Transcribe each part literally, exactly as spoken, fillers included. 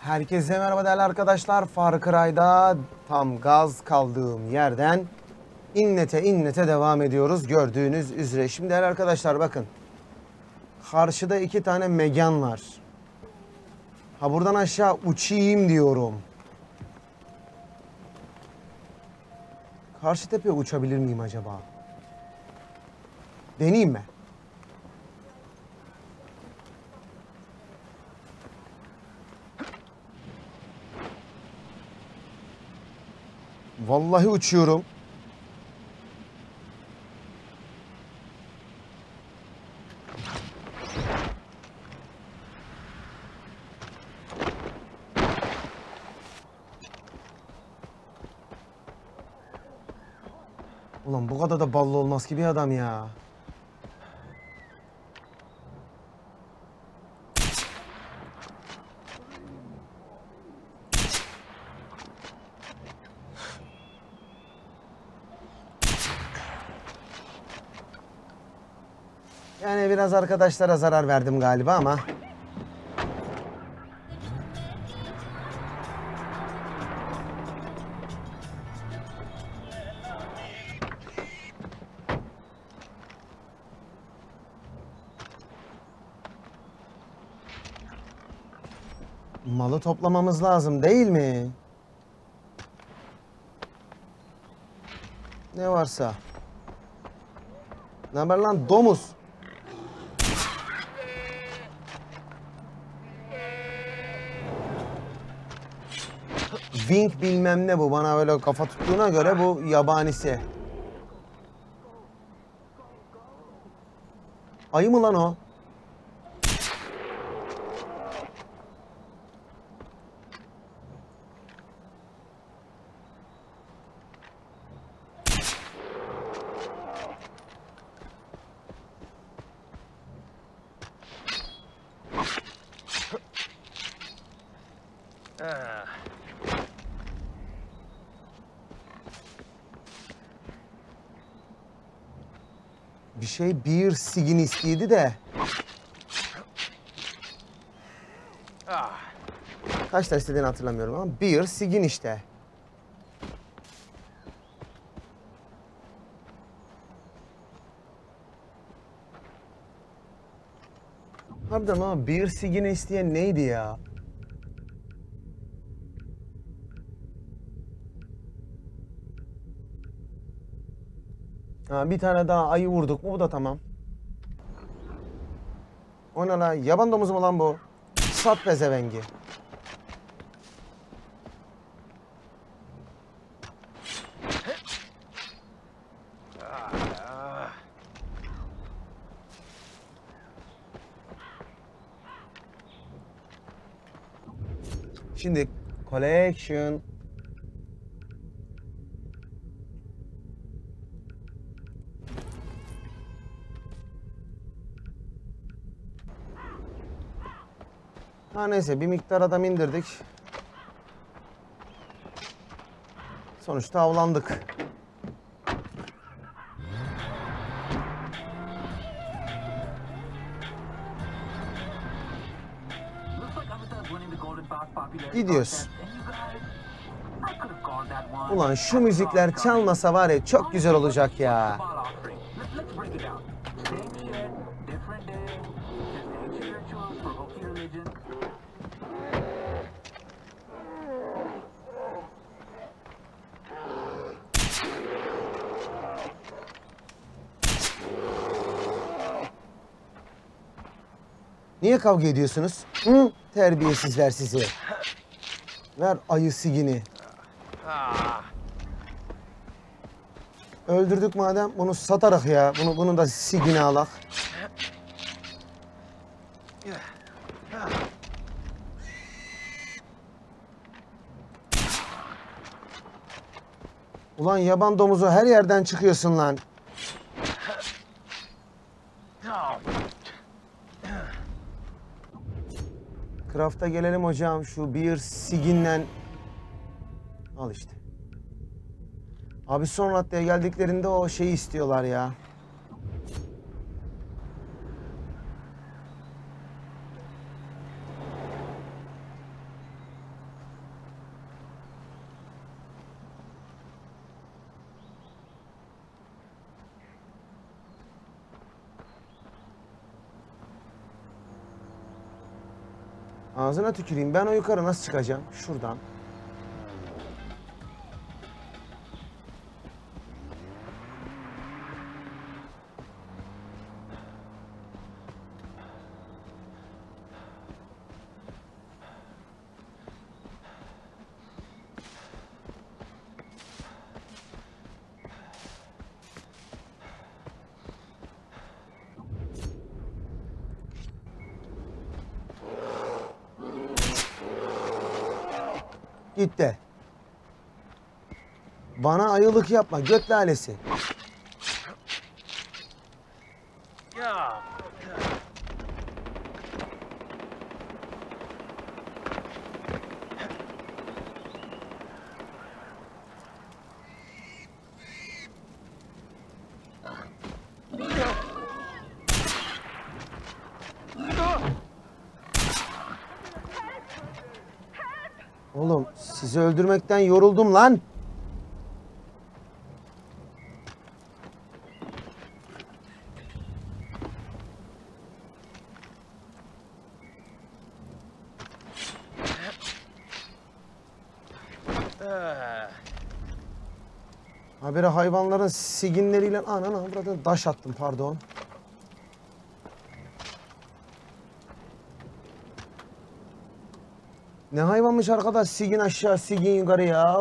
Herkese merhaba değerli arkadaşlar. Far Cry'da tam gaz kaldığım yerden innete innete devam ediyoruz. Gördüğünüz üzere. Şimdi değerli arkadaşlar bakın. Karşıda iki tane megan var. Ha buradan aşağı uçayım diyorum. Karşı tepeye uçabilir miyim acaba? Deneyeyim mi? Vallahi uçuyorum. Ulan bu kadar da ballı olmaz ki bir adam ya. Yani biraz arkadaşlara zarar verdim galiba ama. Malı toplamamız lazım değil mi? Ne varsa. Ne haber lan domuz? Wing bilmem ne bu. Bana öyle kafa tuttuğuna göre bu yabanisi. Ayı mı lan o? Bir şey bir sigin istiydi de. Kaç tane istediğini hatırlamıyorum ama bir sigin işte. Harbiden ama bir sigini isteyen neydi ya? Ha, bir tane daha ayı vurduk mu bu da tamam. O ne lan? Yaban domuzu mu lan bu? Sat pezevengi. Şimdi collection. Ha neyse bir miktar adam indirdik. Sonuçta avlandık. Gidiyoruz. Ulan şu müzikler çalmasa var ya çok güzel olacak ya. Niye kavga ediyorsunuz? Hı? Terbiyesizler sizi. Ver ayı sigini. Öldürdük madem bunu satarak ya. Bunu bunu da sigini alak. Ulan yaban domuzu her yerden çıkıyorsun lan. Craft'a gelelim hocam. Şu bir siginle al işte. Abi son raddeye geldiklerinde o şeyi istiyorlar ya. Ağzına tüküreyim. Ben o yukarı nasıl çıkacağım? Şuradan. Gitti. Bana ayılık yapma. Göt lalesi. Oğlum sizi öldürmekten yoruldum lan. Habire hayvanların siginleriyle anana avradını taş attım, pardon. Ne hayvanmış arkadaş, sigin aşağı sigin yukarı ya.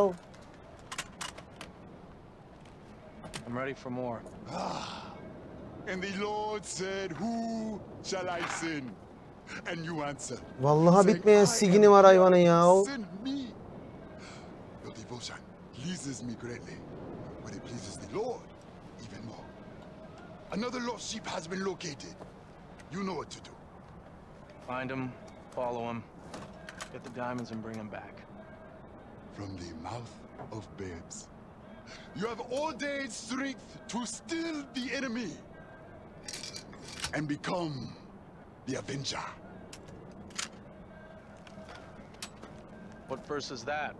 I'm ready for more. And the Lord said, "Who shall I send?" And you answer, Vallahi saying, bitmeyen "I sigini am var here, hayvanın ya. send me." Your devotion pleases me greatly, but it pleases the Lord even more. Another lost sheep has been located. You know what to do. Find him, follow him, get the diamonds and bring him back. From the mouth of babes, you have ordained strength to still the enemy and become the avenger. What verse is that?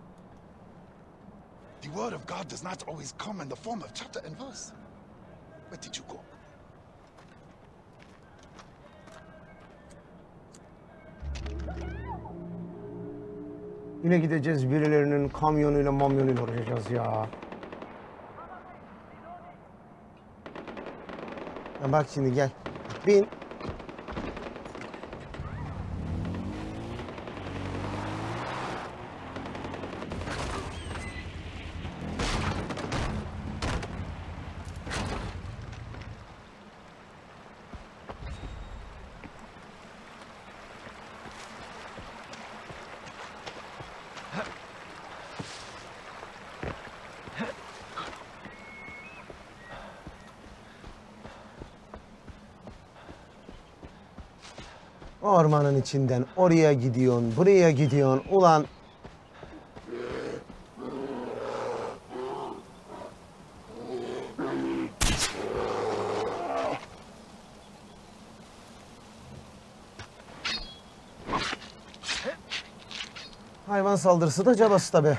The word of God does not always come in the form of chapter and verse. Where did you go? Yine gideceğiz birilerinin kamyonuyla mamyonuyla uğraşacağız ya. Ya bak şimdi gel. Bin. Ormanın içinden oraya gidiyorsun, buraya gidiyorsun. Ulan hayvan saldırısı da cabası tabi.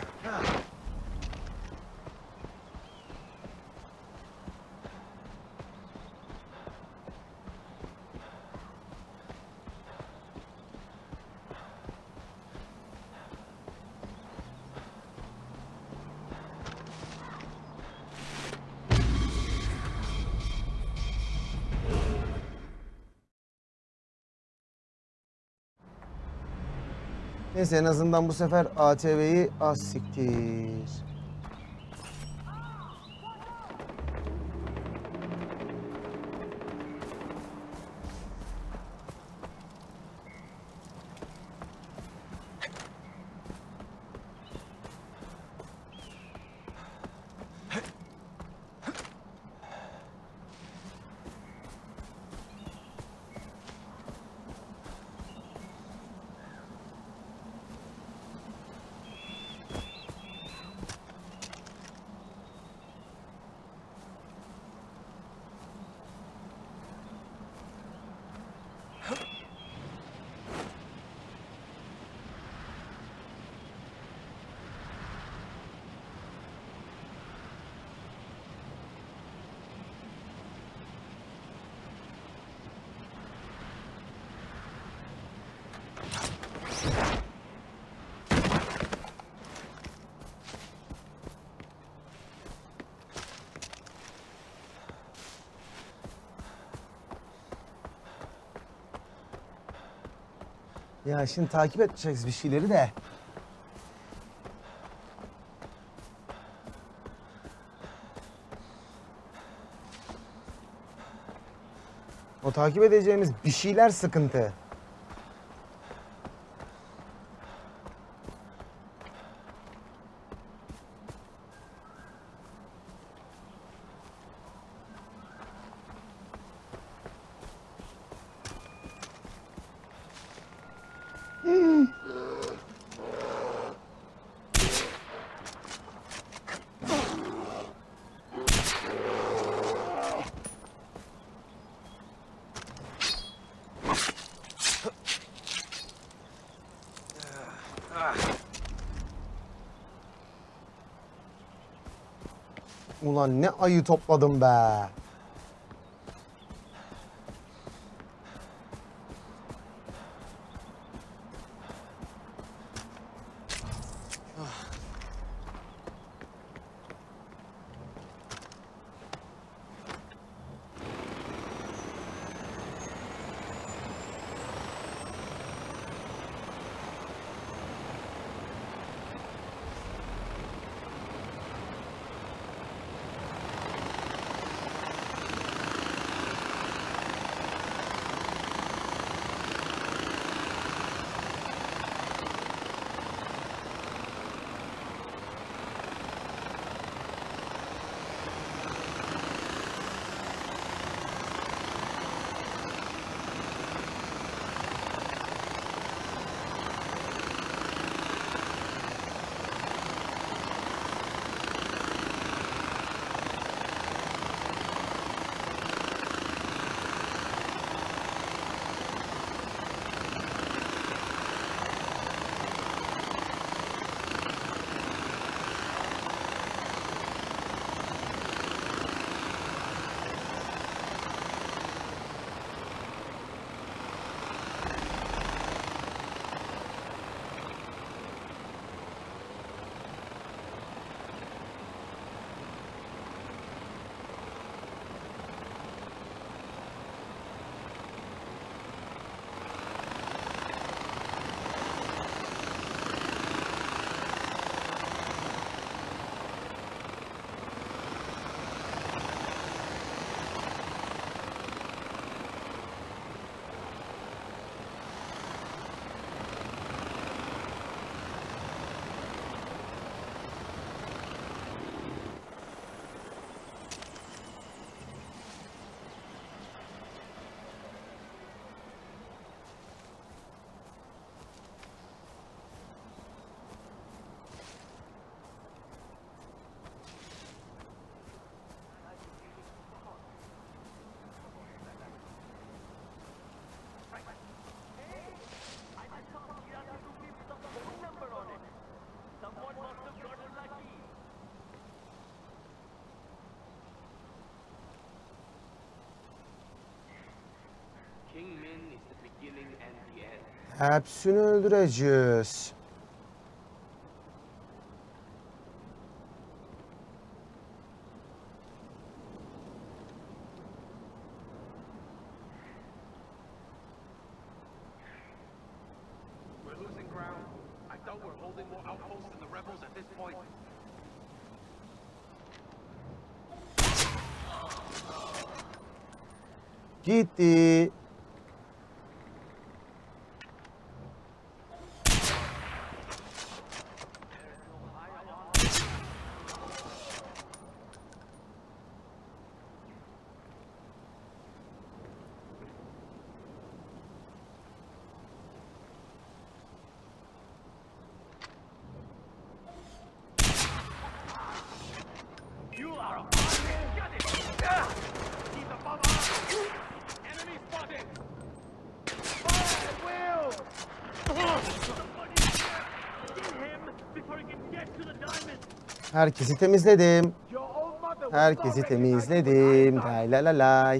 Neyse en azından bu sefer A T V'yi az siktir. Ya şimdi takip edeceğiz bir şeyleri de. O takip edeceğimiz bir şeyler sıkıntı. Ulan ne ayı topladım be. Hepsini öldüreceğiz. We're losing ground. I thought we're holding more outposts than the rebels at this point. Gitti. You are a barbarian. Get it! Ah! He's above us! Enemy spotted! Fire at will! Somebody kill him before he can get to the diamond! Herkesi temizledim. Your old mother was Herkesi already temizledim. like Lay la la lay.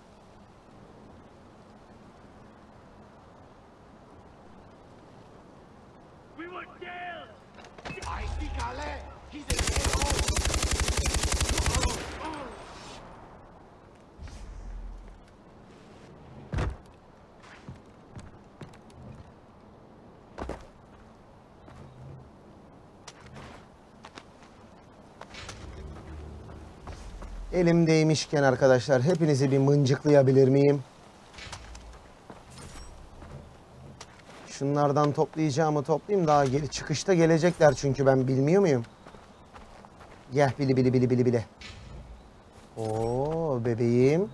we were dead! I see Calais! He's in hell! Elimdeymişken arkadaşlar hepinizi bir mıncıklayabilir miyim? Şunlardan toplayacağımı toplayayım, daha geri çıkışta gelecekler çünkü ben bilmiyor muyum? Gel bili bili bili bili bili. Oo bebeğim.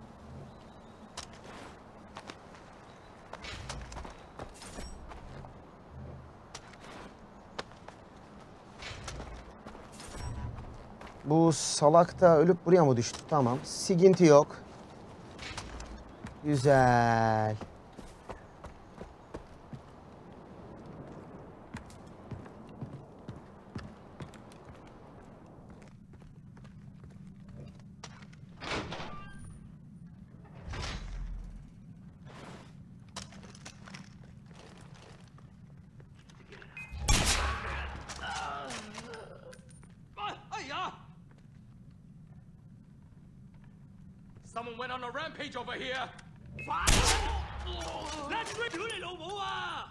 Bu salak da ölüp buraya mı düştü? Tamam. Sıkıntı yok. Güzel. Someone went on a rampage over here. Let's do it, Omoa!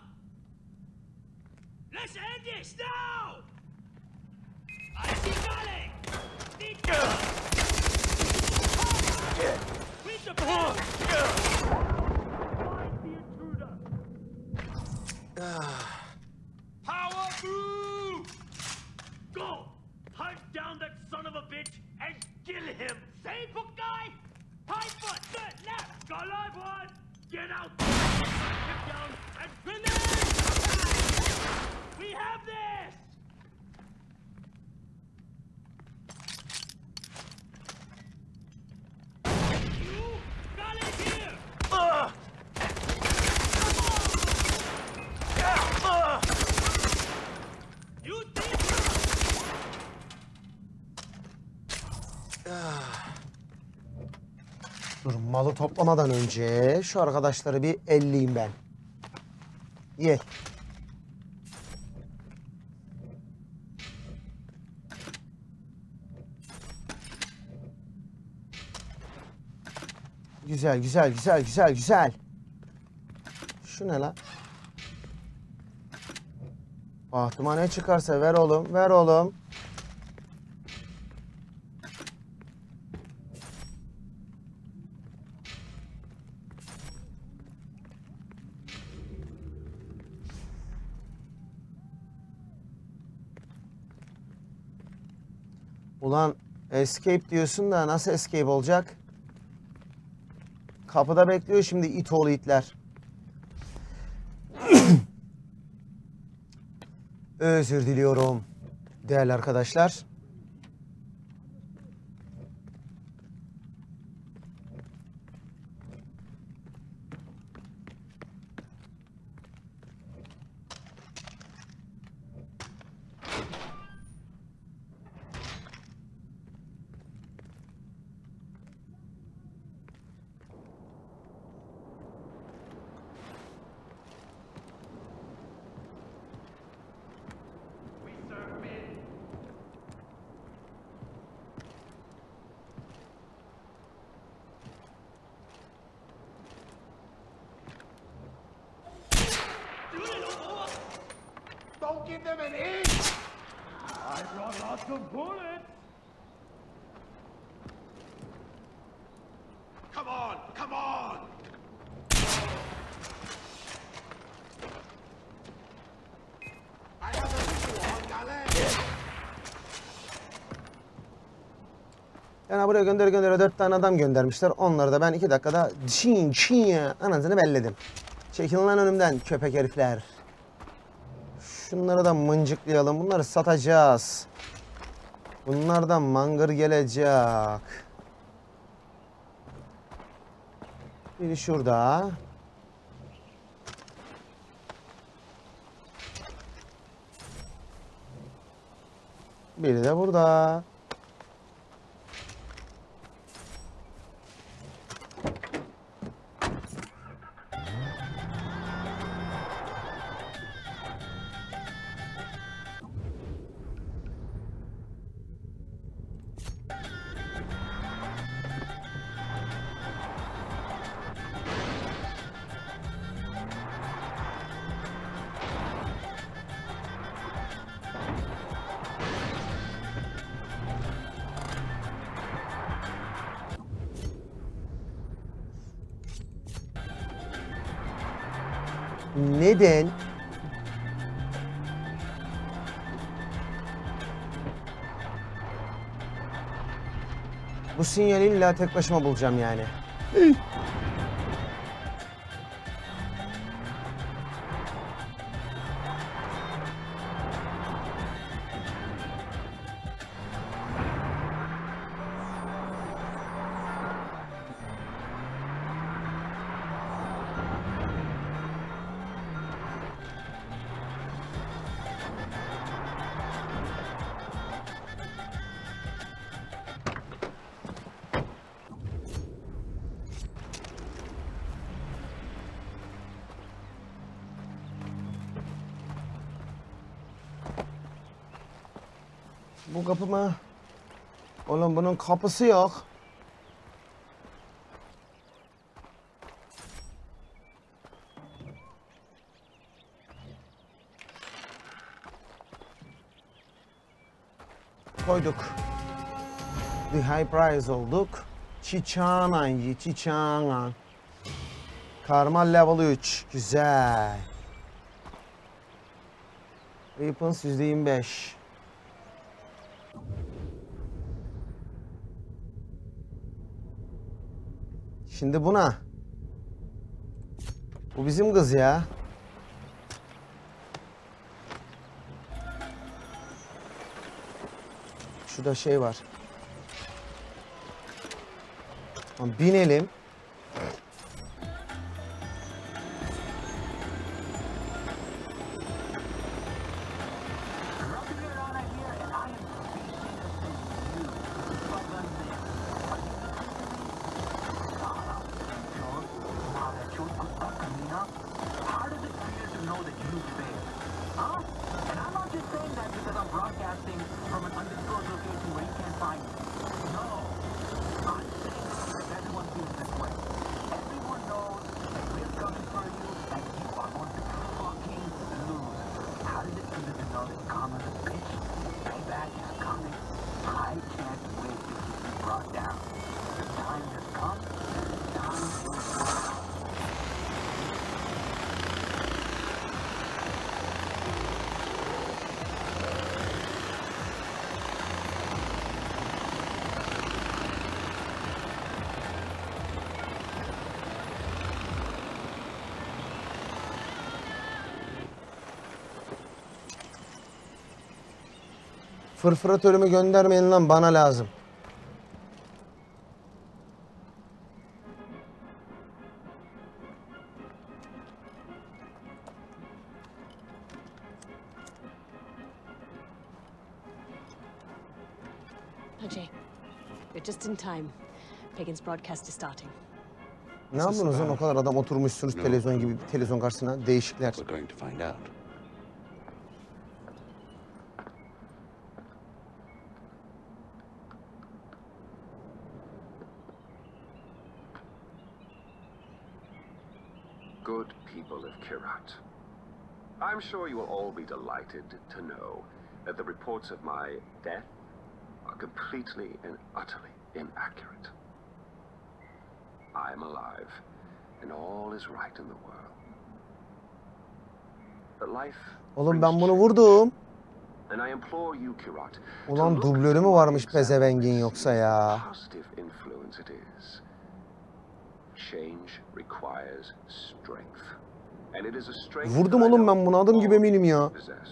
Let's end this now! I see Gale! With the Find the intruder! Power move! Go! Hunt down that son of a bitch and kill him! Same book guy! High foot, good, left, go live one! Get out! Hip down and finish! We have this! You got it here! Uh. Uh. You think? Dur, malı toplamadan önce şu arkadaşları bir elleyeyim ben. Ye. Güzel, güzel, güzel, güzel, güzel. Şu ne lan? Bahtıma ne çıkarsa ver oğlum, ver oğlum. Ulan escape diyorsun da nasıl escape olacak? Kapıda bekliyor şimdi it oğlu itler. Özür diliyorum değerli arkadaşlar. Don't give them an inch! I brought lots of bullets! Come on, come on! I have a visual on Gale! Yani buraya göndere göndere dört tane adam göndermişler. Onları da ben iki dakikada çiğ çiğ anasını belledim. Çekilin lan önümden köpek herifler. Şunları da mıncıklayalım. Bunları satacağız. Bunlardan mangır gelecek. Biri şurada. Biri de burada. Neden? Bu sinyali illa tek başıma bulacağım yani. Bu kapı mı? Oğlum bunun kapısı yok. Koyduk. The high price olduk. Çiçağına, çiçağına. Karma level üç. Güzel. Weapons yüzde yirmi beş. Şimdi buna. Bu bizim kız ya. Şurada şey var. Tamam, binelim. Fırfıratörümü göndermeyin lan, bana lazım. Ajay, you're just in time. Pagan's broadcast is starting. Ne yapıyorsunuz lan, o kadar adam oturmuşsunuz televizyon gibi bir televizyon karşısına, değişikler. We're going to find out. Good people of Kirat, I'm sure you will all be delighted to know that the reports of my death are completely and utterly inaccurate. I am alive, and all is right in the world. But life Oğlum ben bunu vurdum. and I implore you, Kirat, Ulan dublörü mü varmış pezevengin yoksa ya? positive influence it is. Change requires strength. And it is a strength Vurdum that I oğlum know ben bunu, adım gibi all eminim ya. possess.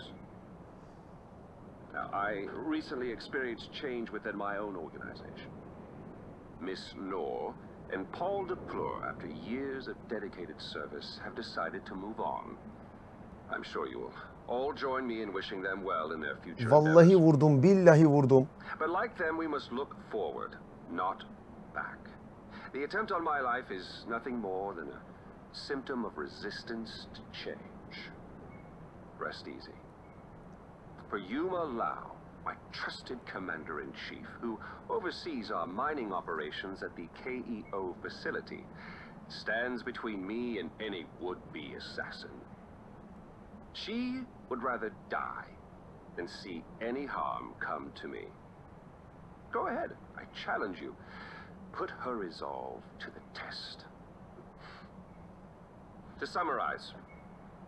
Now, I recently experienced change within my own organization. Miss Noor and Paul DePleur, after years of dedicated service, have decided to move on. I'm sure you will all join me in wishing them well in their future Vallahi endeavors. vurdum, billahi vurdum. But like them, we must look forward, not back. The attempt on my life is nothing more than a symptom of resistance to change. Rest easy. For Yuma Lau, my trusted commander-in-chief, who oversees our mining operations at the K E O facility, stands between me and any would-be assassin. She would rather die than see any harm come to me. Go ahead, I challenge you. Put her resolve to the test. To summarize,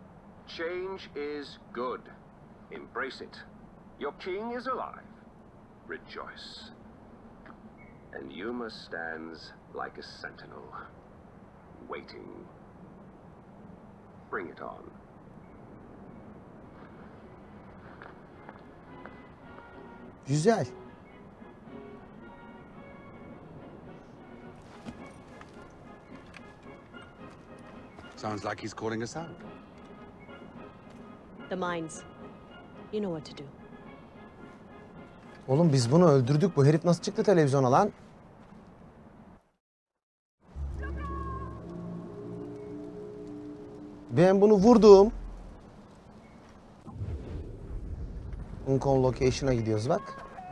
Change is good. Embrace it. Your king is alive. Rejoice. And Yuma stands like a sentinel, waiting. Bring it on. Güzel. Sounds like he's calling us out. The mines. You know what to do. Oğlum biz bunu öldürdük. Bu herif nasıl çıktı televizyona lan? Ben bunu vurdum. Uncon location'a gidiyoruz bak.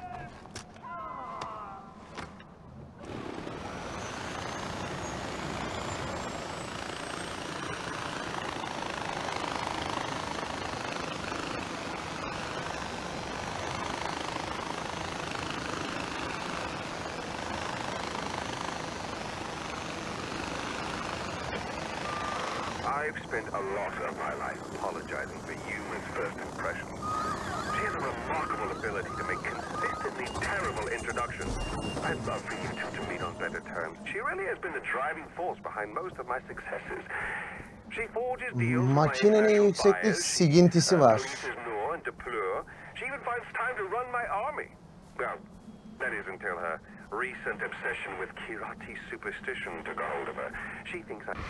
I've spent a lot of my life apologizing for Yuma's first impression. She has a remarkable ability to make consistently terrible introductions. I'd love for you two to meet on better terms. She really has been the driving force behind most of my successes. She forges deals with my Makinenin international yükseklik buyers. sigintisi Uh, var. releases Noor and Depleur. She even finds time to run my army. Well, that is until her recent obsession with Kirati superstition took a hold of her. She thinks I...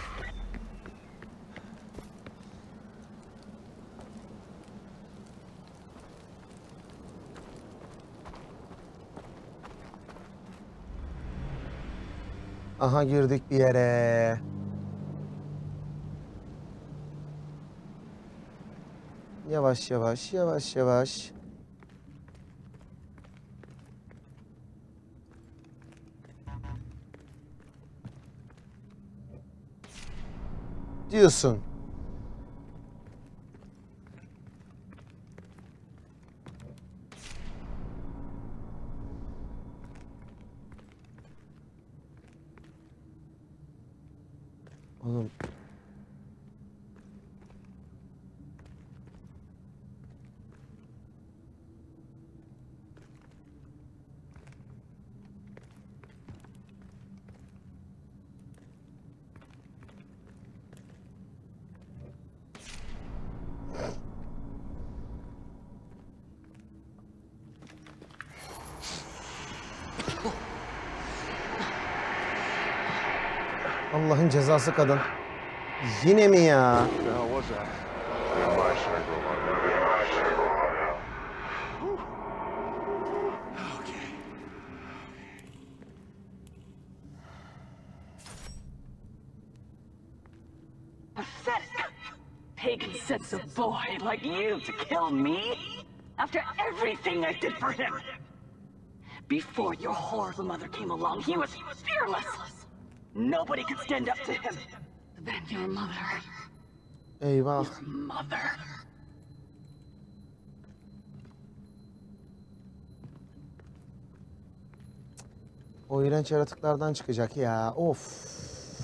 Aha girdik bir yere. Yavaş yavaş, yavaş yavaş. Diyorsun. Oğlum. Allah'ın cezası kadın. Yine mi ya? Pathetic. Pagan sets a boy like you to kill me? After everything I did for him. Before your horrible mother came along, he was fearless. Nobody could stand up to him. Then your mother. Eyvah. Your mother. O iğrenç yaratıklardan çıkacak ya. Of.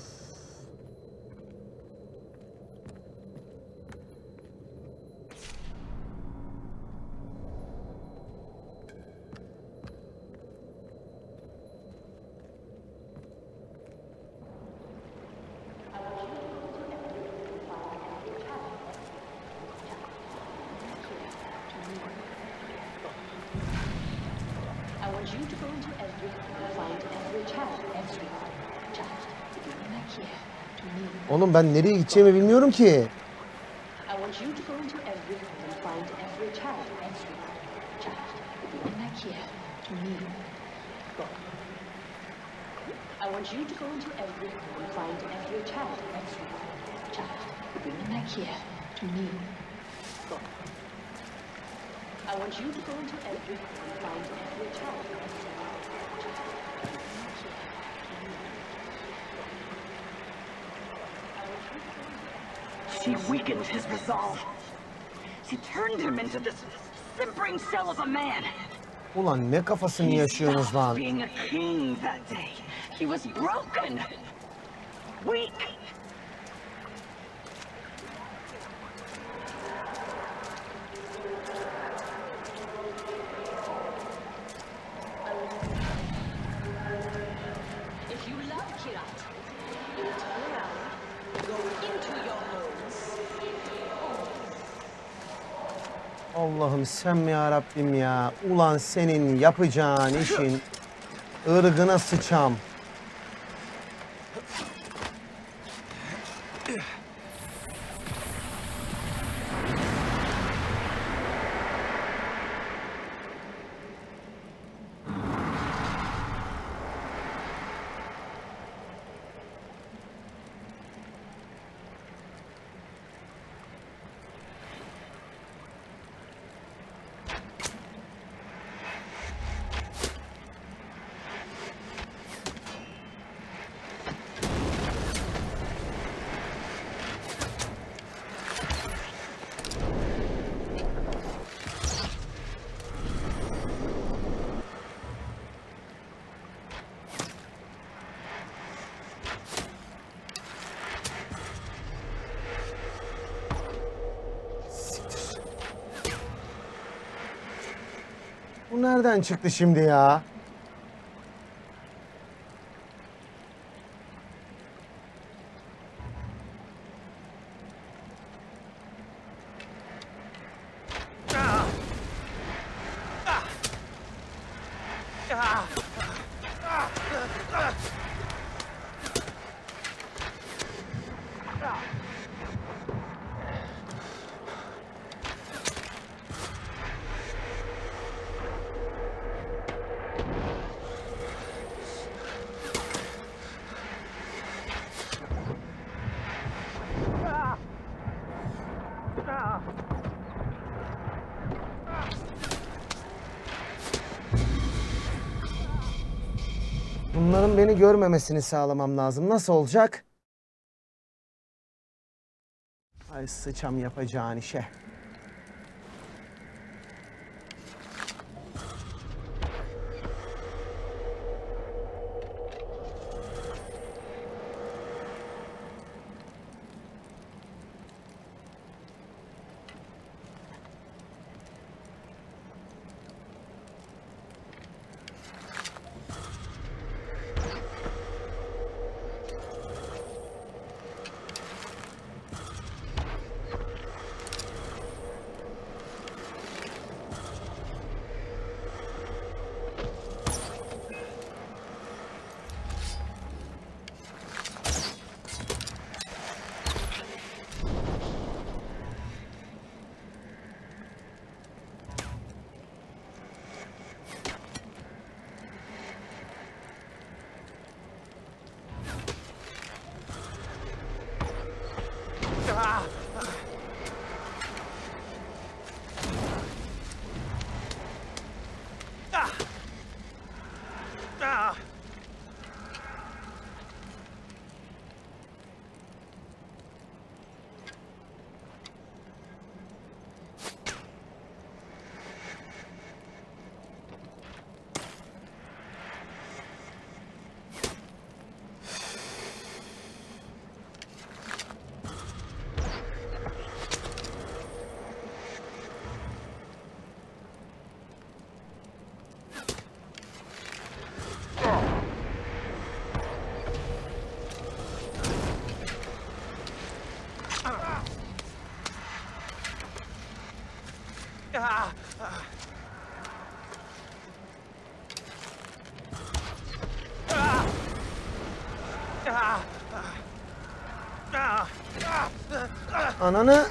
I want you to go into every and find every child, every child. Bring back here to me. Oğlum ben nereye gideceğimi bilmiyorum ki. I want you to go into every and find every child, every child. Bring back here to me. Go. I want you to go into every and find every child, every child. Bring them back here to me. Go. I want you to go into every and find every child, every child. Bring them back here to me. I want you to go into She weakened his resolve. She turned him into this simpering shell of a man. Ulan ne kafasını He yaşıyorsunuz stopped lan? being a king that day. He was broken. Weak. Allah'ım sen mi ya Rabbim ya? Ulan senin yapacağın işin ırgına sıçam. Bu nereden çıktı şimdi ya? Bunların beni görmemesini sağlamam lazım. Nasıl olacak? Ay sıçam yapacağın işe. Ananı.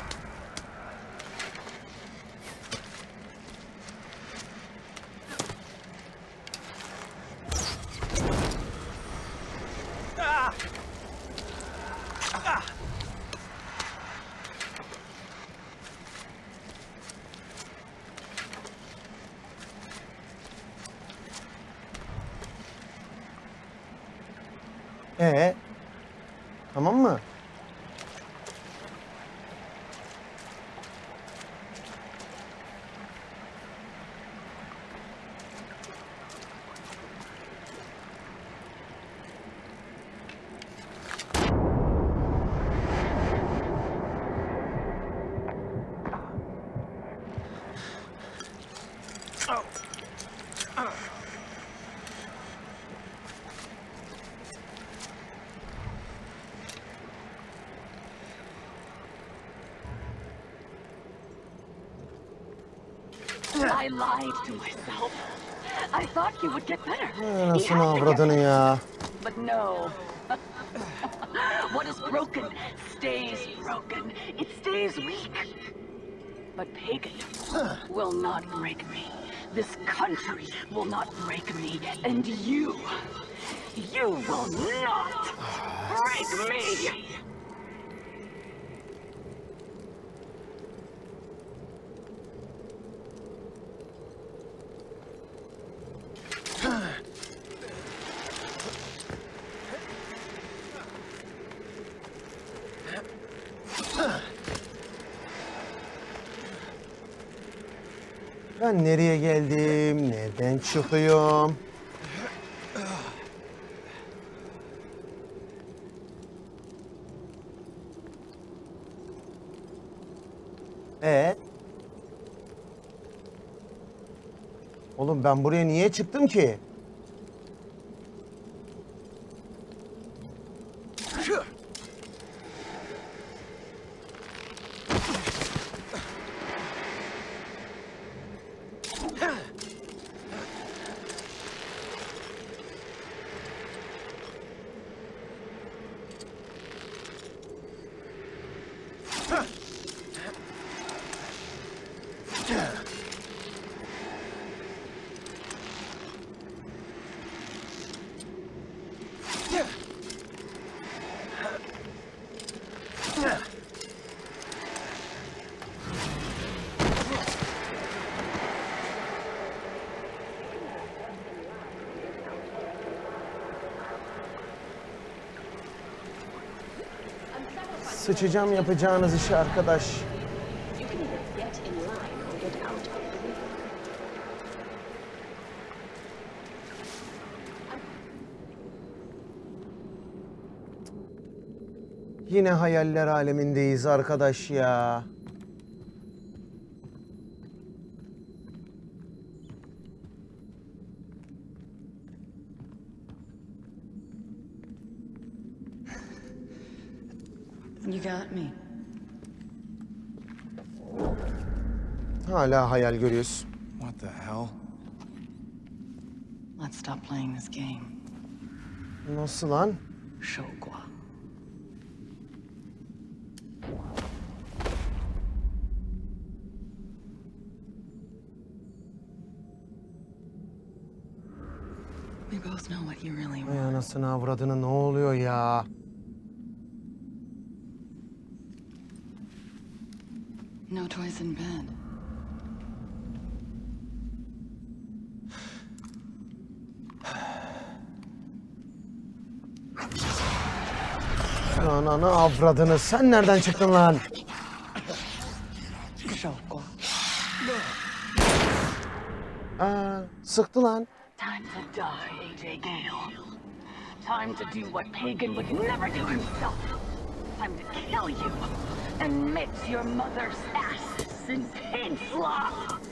Ee, tamam mı? I lied to myself. I thought you would get better. Anasını He had to get avradını ya. But no. What is broken stays broken. It stays weak. But Pagan will not break me. This country will not break me. And you, you will not break me. Ben nereye geldim? Nereden çıkıyorum? Evet. Oğlum ben buraya niye çıktım ki? Sıçacağım yapacağınız işi arkadaş. You can either get in line or get out of the way. Yine hayaller alemindeyiz arkadaş ya. You got me. Hala hayal görüyoruz. What the hell? Let's stop playing this game. Nasıl lan? Shogwa. We both know what you really Ay want. anasını avradını, ne oluyor ya? No toys in bed. Ananı avradını, sen nereden çıktın lan? Shogwa. Aa, sıktı lan. Time to die, A J Gale. Time to do what Pagan would never do himself. Time to kill you and mix your mother's ass in pig slop.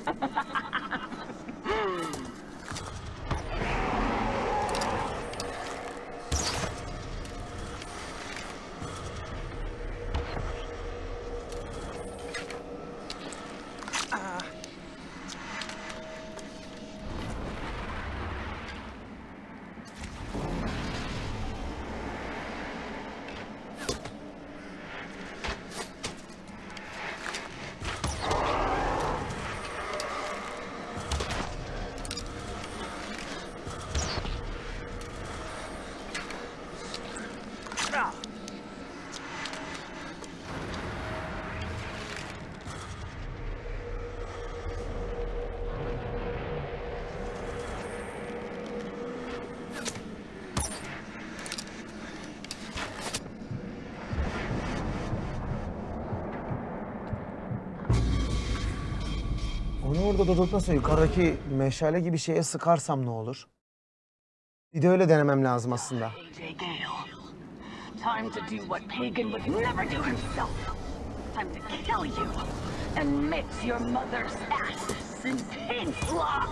Onu orada durduktan yukarıdaki meşale gibi şeye sıkarsam ne olur? Bir de öyle denemem lazım aslında. A J Gale. Time to do what Pagan would never do himself. Time to kill you and mix your mother's ass in pig slop.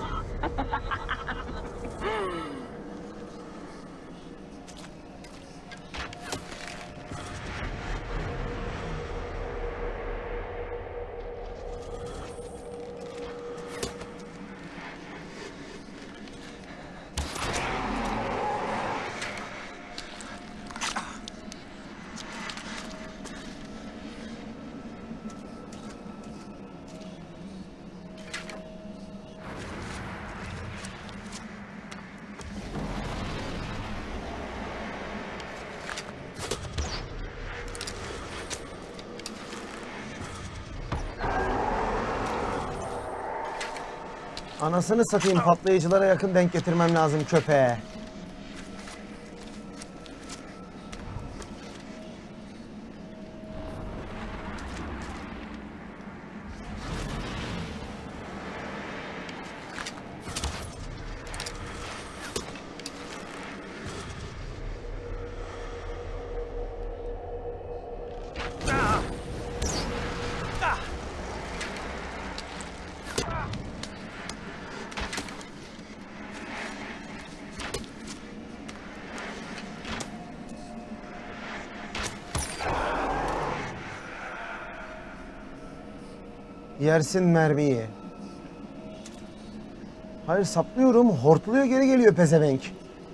Anasını satayım, patlayıcılara yakın denk getirmem lazım köpeğe. Yersin mermiyi. Hayır, saplıyorum. Hortluyor, geri geliyor pezevenk.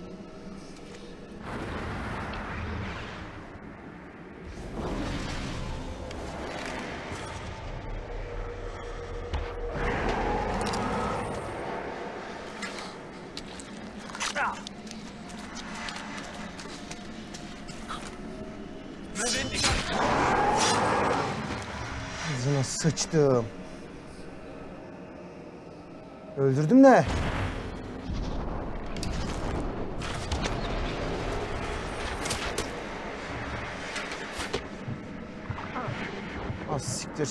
Ağzına sıçtım. Öldürdüm de. Az siktir.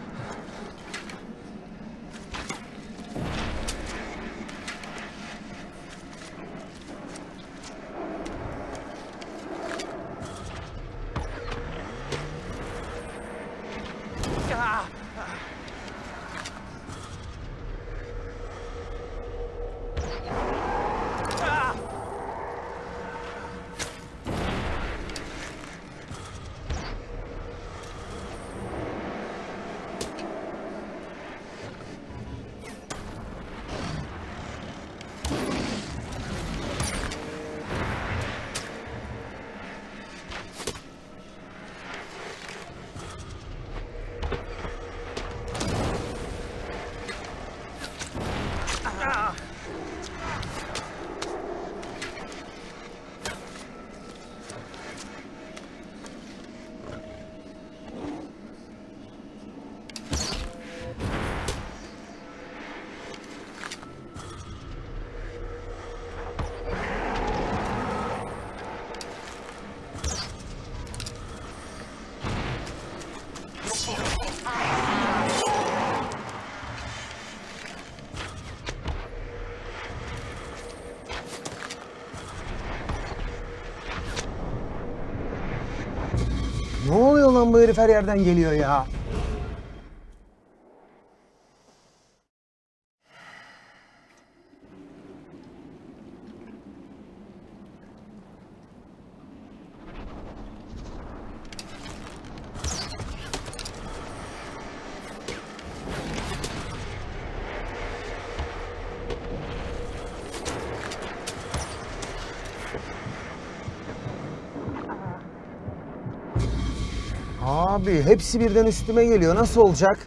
Ne oluyor lan, bu herif her yerden geliyor ya. Abi hepsi birden üstüme geliyor. Nasıl olacak?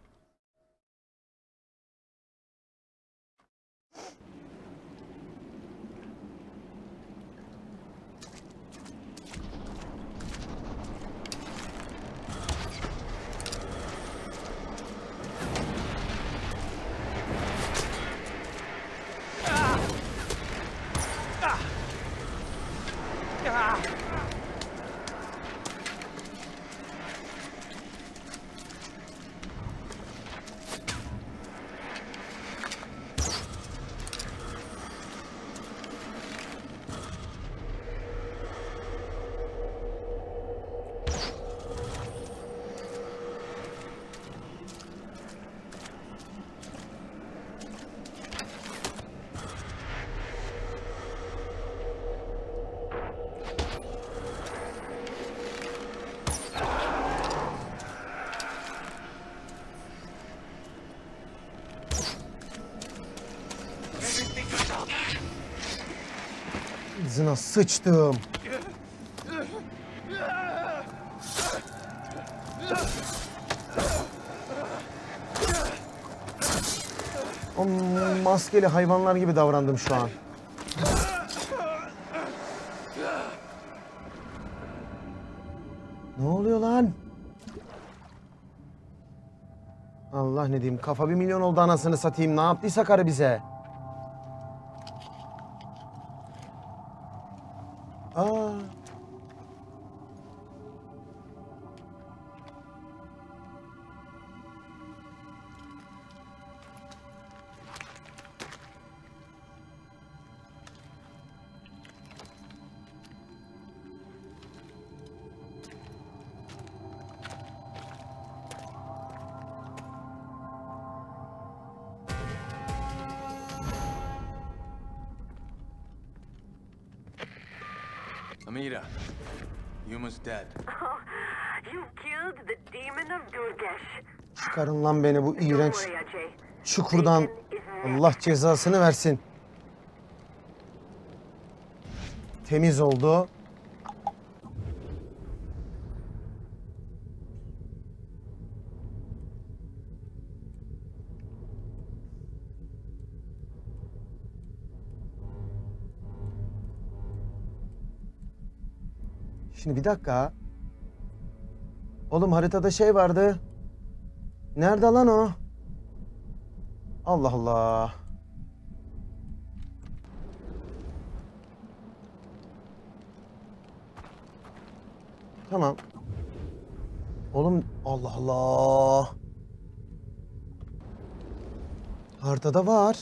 Ağzına sıçtım. O maskeli hayvanlar gibi davrandım şu an. Ne oluyor lan? Ha, Allah ne diyeyim, kafa bir milyon oldu anasını satayım. Ne yaptıysa karı bize. Aa. Amira, Yuma's dead. Oh, you killed the demon of Durgesh. Çıkarın lan beni bu Don't iğrenç worry, Ajay. çukurdan. Allah cezasını versin. Temiz oldu. Şimdi bir dakika. Oğlum haritada şey vardı. Nerede lan o? Allah Allah. Tamam. Oğlum Allah Allah. Haritada var.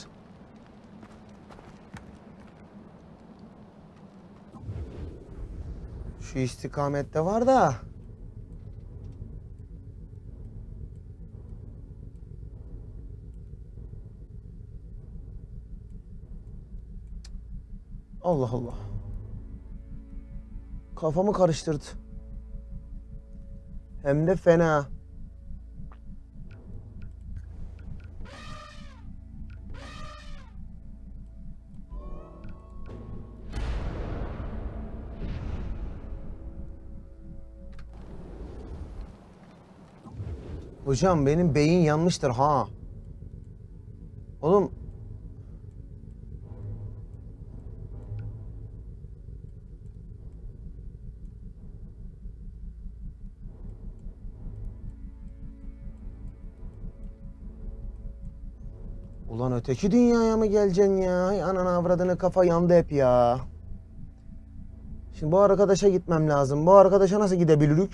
Şu istikamette var da. Allah Allah. Kafamı karıştırdı. Hem de fena. Hocam benim beyin yanmıştır ha. Oğlum. Ulan öteki dünyaya mı geleceksin ya? Ay ananı avradını, kafa yandı hep ya. Şimdi bu arkadaşa gitmem lazım. Bu arkadaşa nasıl gidebiliriz?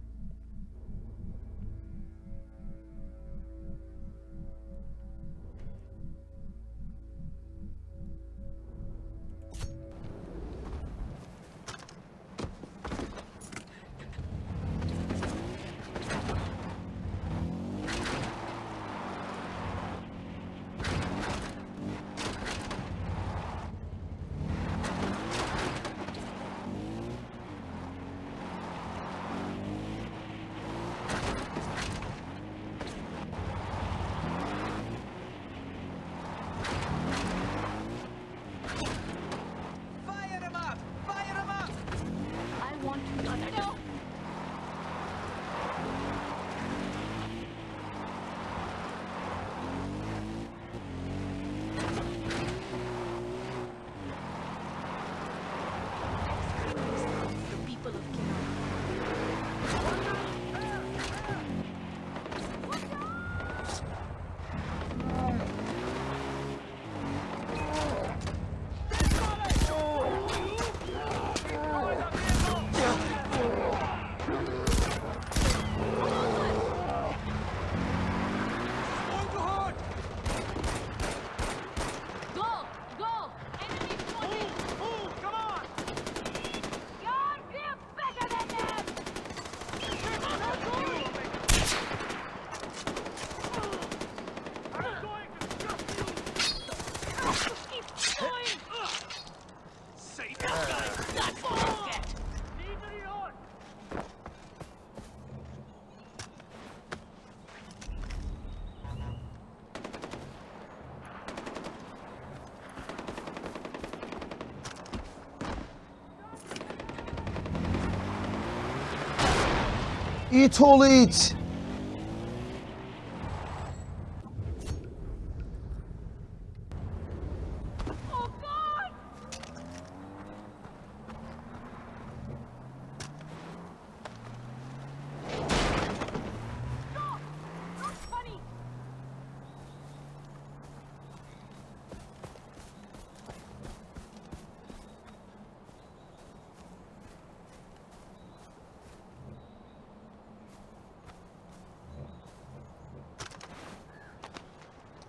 Eat all eat.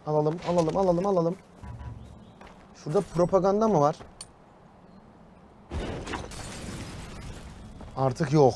Alalım, alalım, alalım, alalım. Şurada propaganda mı var? Artık yok.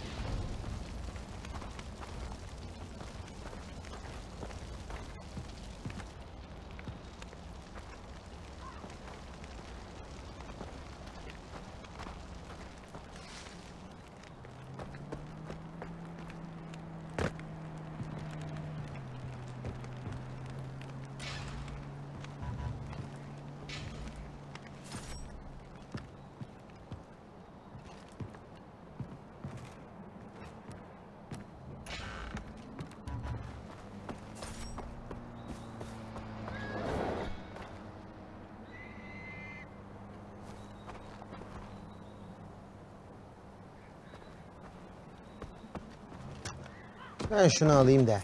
Ben şunu alayım da.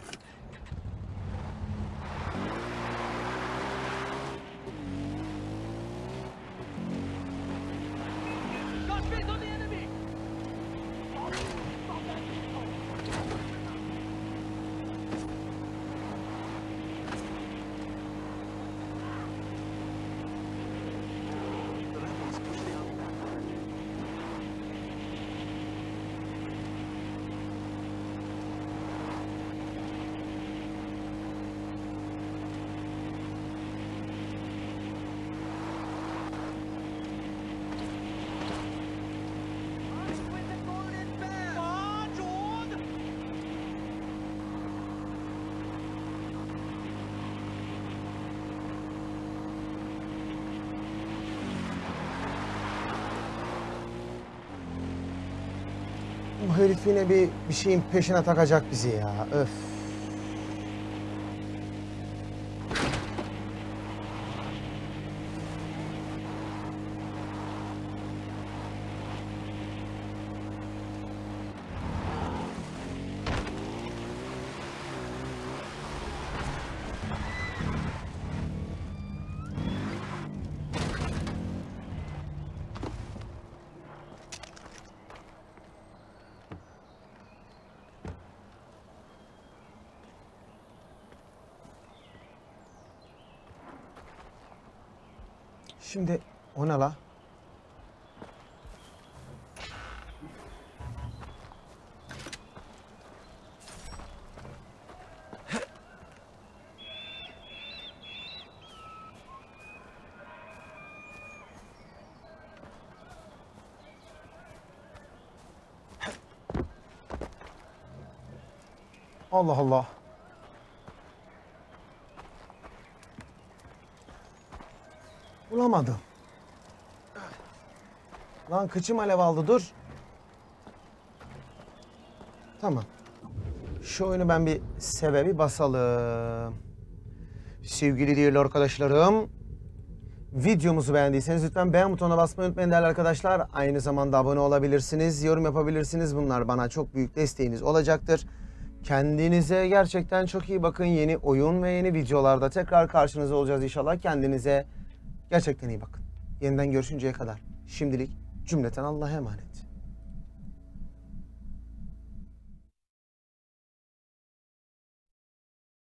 Bu herif yine bir, bir şeyin peşine takacak bizi ya. Öf. Şimdi o ne la? Allah Allah. Bulamadım. Lan kıçım alev aldı, dur. Tamam. Şu oyunu ben bir sebebi basalım. Sevgili değerli arkadaşlarım. Videomuzu beğendiyseniz lütfen beğen butonuna basmayı unutmayın değerli arkadaşlar. Aynı zamanda abone olabilirsiniz, yorum yapabilirsiniz. Bunlar bana çok büyük desteğiniz olacaktır. Kendinize gerçekten çok iyi bakın. Yeni oyun ve yeni videolarda tekrar karşınızda olacağız inşallah. Kendinize gerçekten iyi bakın. Yeniden görüşünceye kadar şimdilik cümleten Allah'a emanet.